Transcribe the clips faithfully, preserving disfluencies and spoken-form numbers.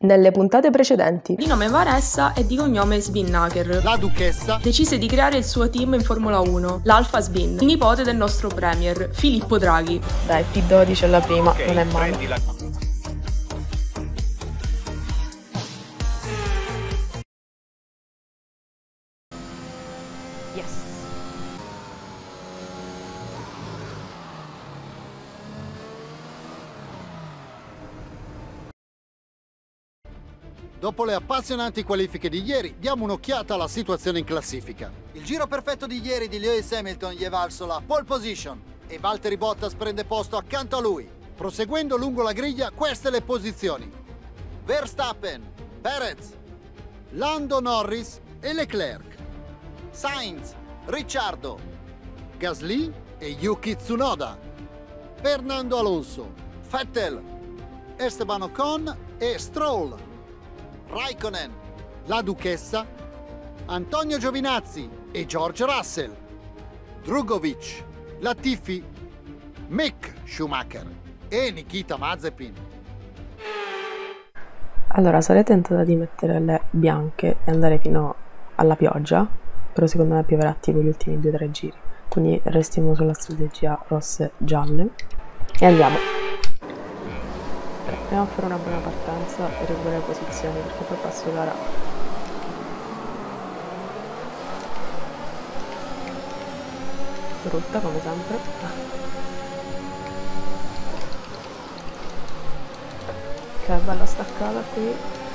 Nelle puntate precedenti, di nome Vanessa e di cognome Spinnaker, la duchessa decise di creare il suo team in Formula uno, l'Alfa Spin, il nipote del nostro premier, Filippo Draghi. dai, P dodici alla prima, Ok, non è male. prendi la... Yes. Dopo le appassionanti qualifiche di ieri, diamo un'occhiata alla situazione in classifica. Il giro perfetto di ieri di Lewis Hamilton gli è valso la pole position e Valtteri Bottas prende posto accanto a lui. Proseguendo lungo la griglia, queste le posizioni: Verstappen, Perez, Lando Norris e Leclerc, Sainz, Ricciardo, Gasly e Yuki Tsunoda, Fernando Alonso, Vettel, Esteban Ocon e Stroll, Raikkonen, la duchessa, Antonio Giovinazzi e George Russell, Drugovic, Latifi, Mick Schumacher e Nikita Mazepin. Allora, sarei tentata di mettere le bianche e andare fino alla pioggia, però secondo me pioverà tipo gli ultimi due o tre giri. Quindi restiamo sulla strategia rosse-gialle e andiamo. Andiamo a fare una buona partenza e recuperare posizioni, perché poi passo gara. Brutta come sempre. Ok, bella staccata qui.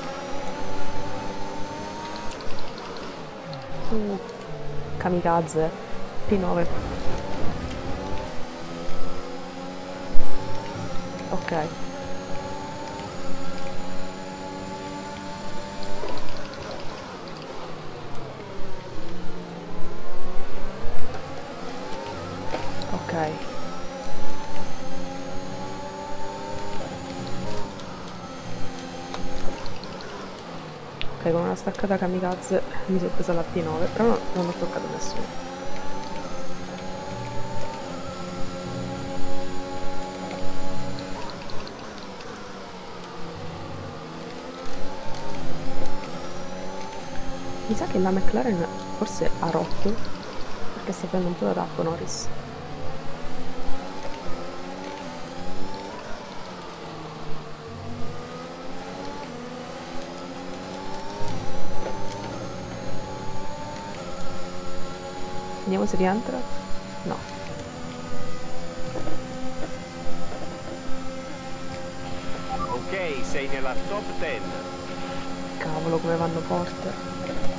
Uh, kamikaze, P nove. Ok. Ok. Ok, con una staccata kamikaze mi sono presa la P nove, però no, non ho toccato nessuno. Mi sa che la McLaren forse ha rotto, perché sta prendendo un po' da tappo Norris. Vediamo se rientra. No. Ok, sei nella top dieci. Cavolo, come vanno forte.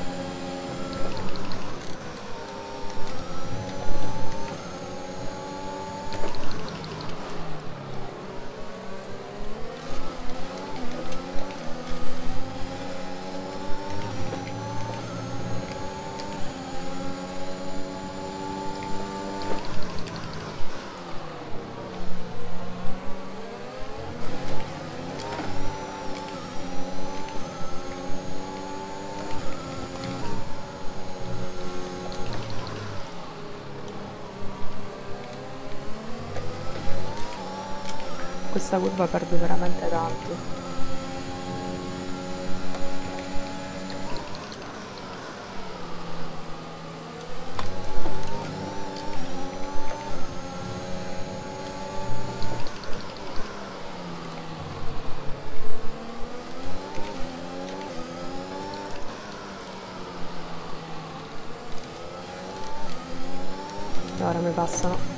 Questa curva perde veramente tanto. E ora mi passano.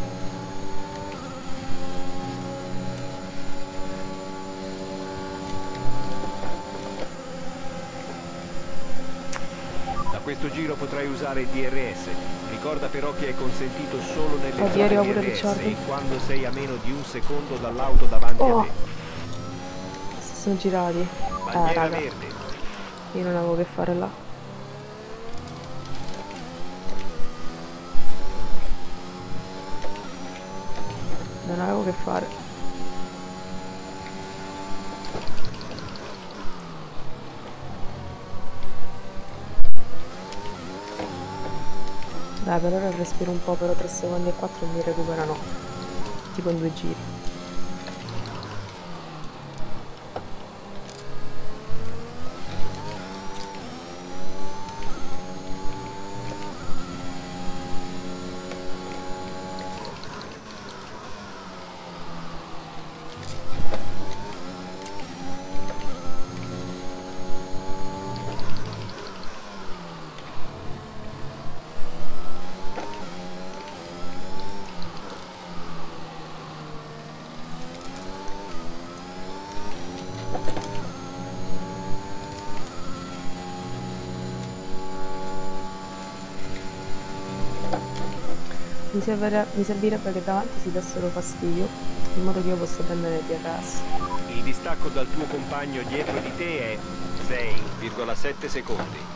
Questo giro potrai usare il D R S. Ricorda però che è consentito solo nelle Oh, zone pure D R S Ricciardo. e quando sei a meno di un secondo dall'auto davanti Oh. a te. Si sono girati. Eh, Bandiera raga. verde. Io non avevo che fare là. Non avevo che fare. Dai, per ora respiro un po', però tre secondi e quattro mi recuperano. Tipo in due giri. Mi, servire, mi servirebbe che davanti si dessero fastidio, in modo che io possa prendere il D R S. Il distacco dal tuo compagno dietro di te è sei virgola sette secondi.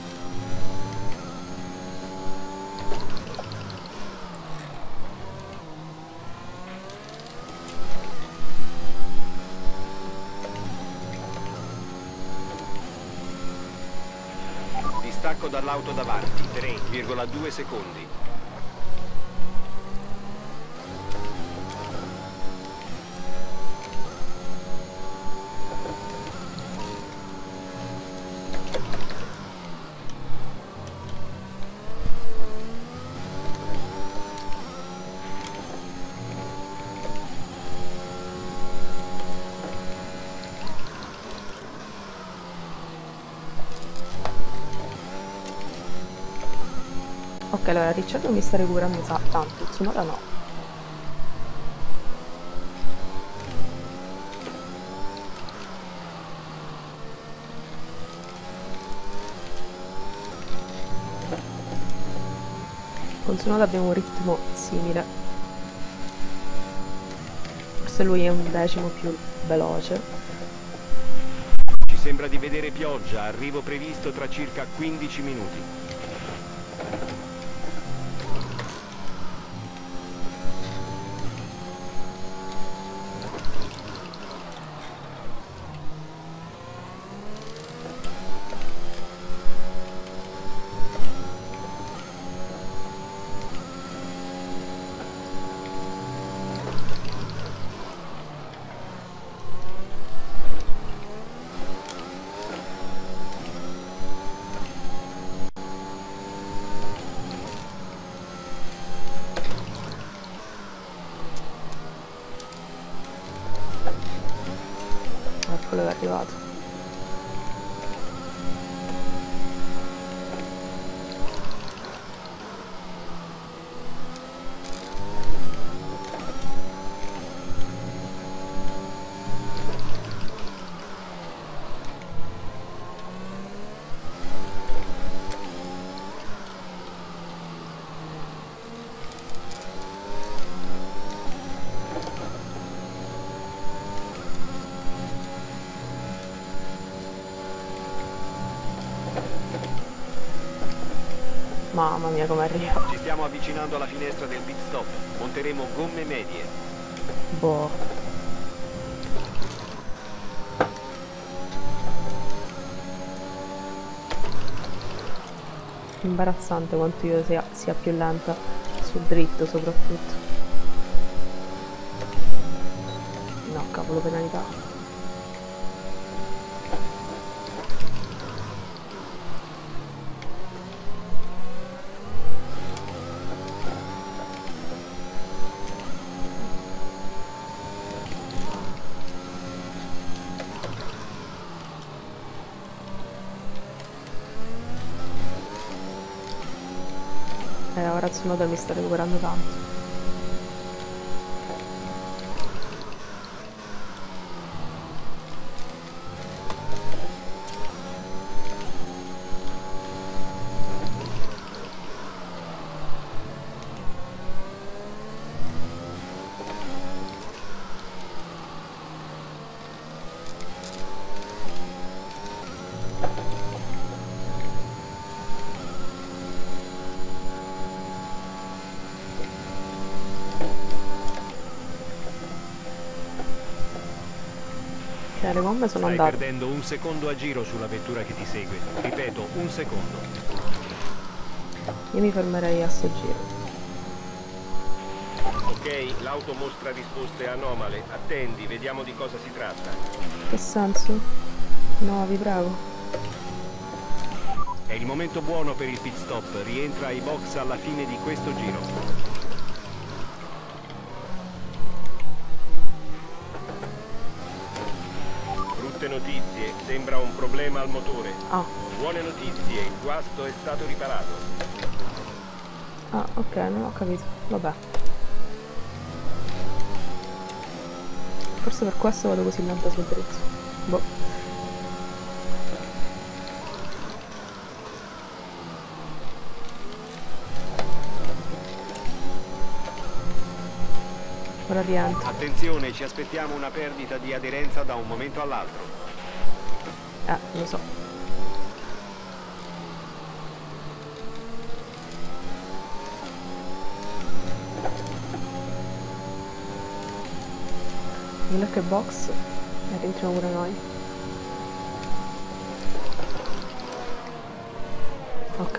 Distacco dall'auto davanti, tre virgola due secondi. Ok, allora Ricciardo mi sta recuperando tanto, Tsunoda no. Con Tsunoda abbiamo un ritmo simile. Forse lui è un decimo più veloce. Ci sembra di vedere pioggia, arrivo previsto tra circa quindici minuti. Eccolo, è arrivato. Mamma mia come arriva. Ci stiamo avvicinando alla finestra del pit stop. Monteremo gomme medie. Boh. Imbarazzante quanto io sia, sia più lenta sul dritto soprattutto. No, cavolo, penalità. Eh, ora Tsunoda mi sta recuperando tanto. Le gomme sono Stai andate. perdendo un secondo a giro sulla vettura che ti segue. Ripeto, un secondo. Io mi fermerei a sto giro. Ok, l'auto mostra risposte anomale. Attendi, vediamo di cosa si tratta. Che senso? No, vi prego. È il momento buono per il pit stop. Rientra ai box alla fine di questo giro. Notizie, sembra un problema al motore. Ah. Buone notizie, il guasto è stato riparato. Ah, ok, non ho capito. Vabbè. Forse per questo vado così lenta sul dritto. Boh. Ora rientro. Attenzione, ci aspettiamo una perdita di aderenza da un momento all'altro. Eh, lo so. Guarda che box. E rientriamo pure noi. Ok.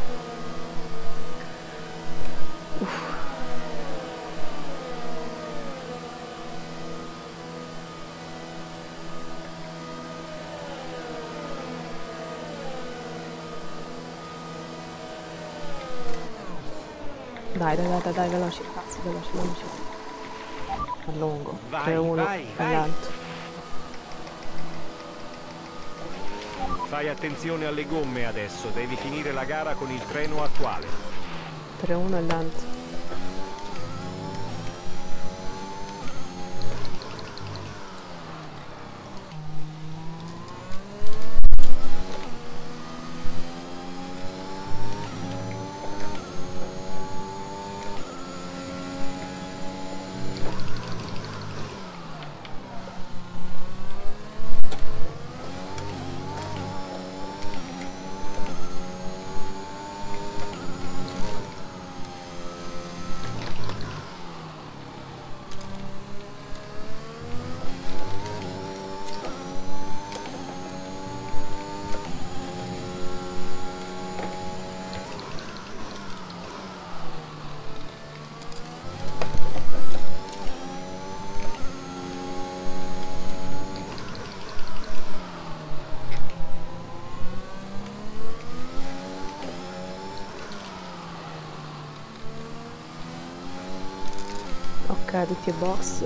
Uff. Dai, dai, dai, dai, veloci, ragazzi, veloci, veloci. A lungo. Vai, tre uno, vai, è vai. lento. Fai attenzione alle gomme adesso, devi finire la gara con il treno attuale. tre uno è lento. Ok, tutti i box.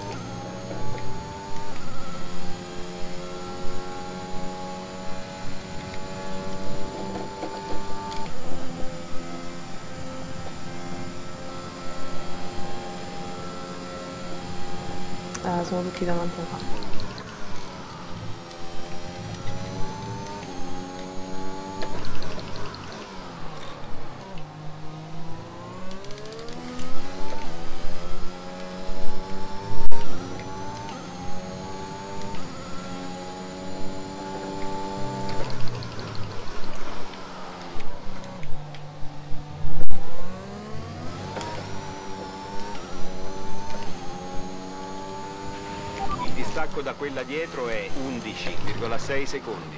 Eh, sono tutti davanti a me. Il distacco da quella dietro è undici virgola sei secondi.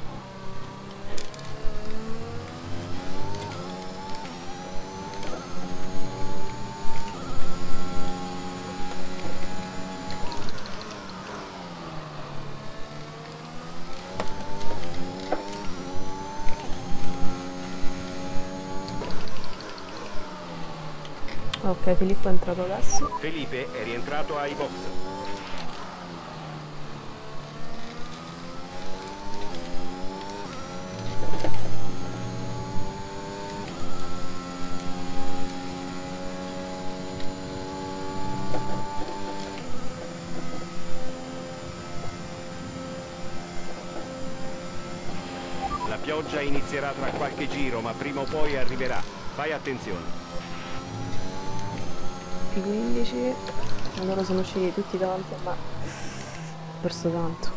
Ok, Filippo è entrato adesso. Felipe è rientrato ai box. La pioggia inizierà tra qualche giro, ma prima o poi arriverà. Fai attenzione. P quindici. Loro sono usciti tutti davanti a me. Ho perso tanto.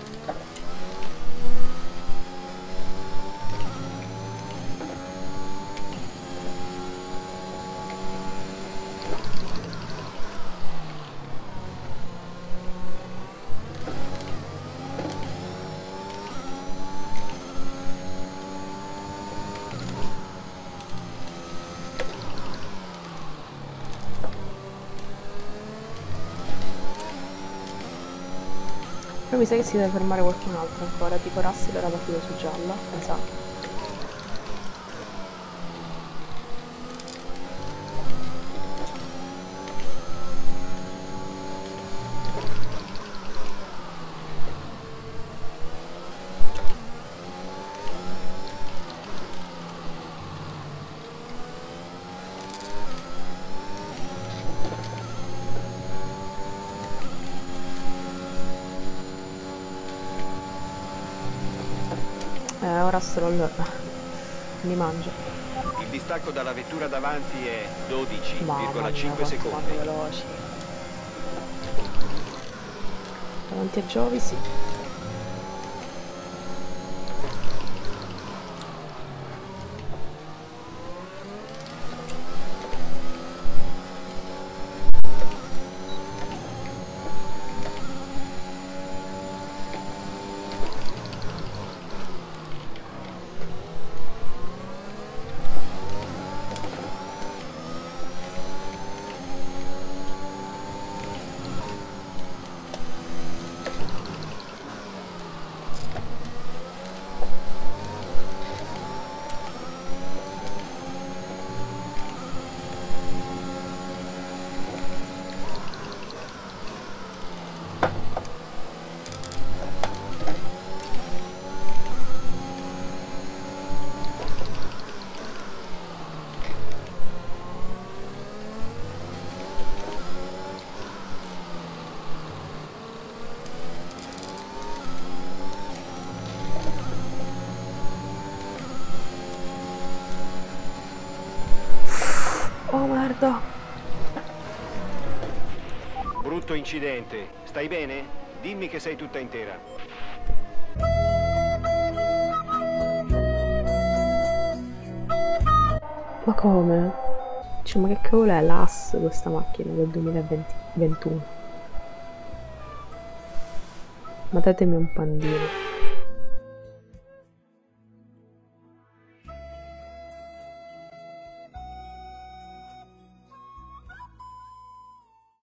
Però mi sa che si deve fermare qualcun altro ancora, tipo Russell era partito su gialla, mi sa. Eh, ora Stroll li mangia. Il distacco dalla vettura davanti è dodici virgola cinque Mamma mia, quanto secondi. vanno veloci. Davanti a Giovi, sì. Oh merda. Brutto incidente. Stai bene? Dimmi che sei tutta intera. Ma come? Cioè, ma che cavolo è l'A S questa macchina del duemilaventuno? Ma datemi un pandino.